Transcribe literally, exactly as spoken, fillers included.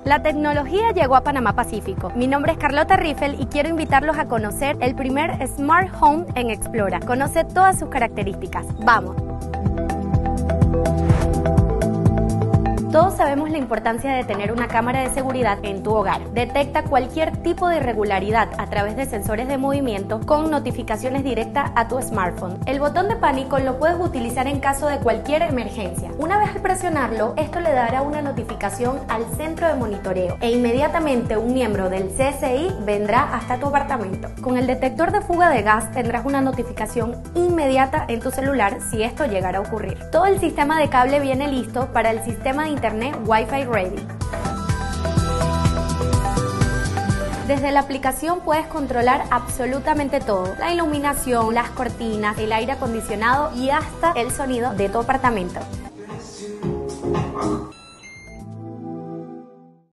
La tecnología llegó a Panamá Pacífico. Mi nombre es Carlota Riffel y quiero invitarlos a conocer el primer Smart Home en Explora. Conoce todas sus características. ¡Vamos! Todos sabemos la importancia de tener una cámara de seguridad en tu hogar. Detecta cualquier tipo de irregularidad a través de sensores de movimiento con notificaciones directas a tu smartphone. El botón de pánico lo puedes utilizar en caso de cualquier emergencia. Una vez al presionarlo, esto le dará una notificación al centro de monitoreo e inmediatamente un miembro del C S I vendrá hasta tu apartamento. Con el detector de fuga de gas tendrás una notificación inmediata en tu celular si esto llegara a ocurrir. Todo el sistema de cable viene listo para el sistema de Internet Wi-Fi Ready. Desde la aplicación puedes controlar absolutamente todo: la iluminación, las cortinas, el aire acondicionado y hasta el sonido de tu apartamento.